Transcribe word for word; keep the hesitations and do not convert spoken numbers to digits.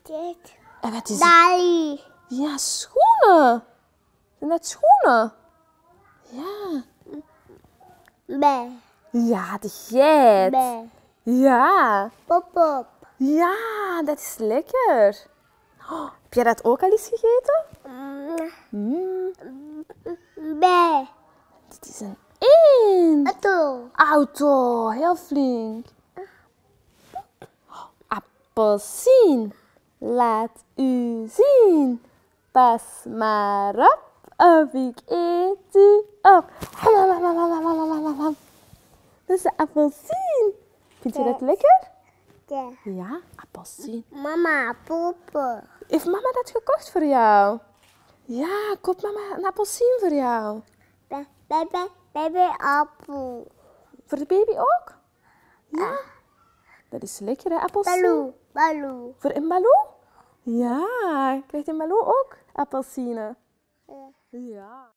Dit. En wat is het? Dali. Ja, schoenen. Zijn dat schoenen? Ja. Be. Ja, de geit. Be. Ja. Pop pop. Ja, dat is lekker. Oh, heb jij dat ook al eens gegeten? Mm. Be. Dit is een eend. Auto. Auto, heel flink. Appelsien, laat u zien. Pas maar op, of ik eet u op. Dat is de appelsien. Vind je dat lekker? Ja. Ja, appelsien. Mama, poepen. Heeft mama dat gekocht voor jou? Ja, koop mama een appelsien voor jou. Be, be, be, baby appel. Voor de baby ook? Ja. Dat is lekker, hè, appelsien? Baloo, baloo. Voor een Malou? Ja, krijgt een Malou ook appelsine? Ja. Ja.